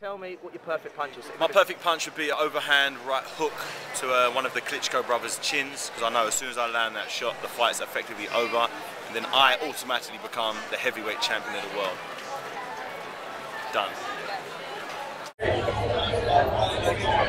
Tell me what your perfect punch is. My perfect punch would be an overhand right hook to one of the Klitschko brothers' chins, because I know as soon as I land that shot, the fight's effectively over, and then I automatically become the heavyweight champion of the world. Done.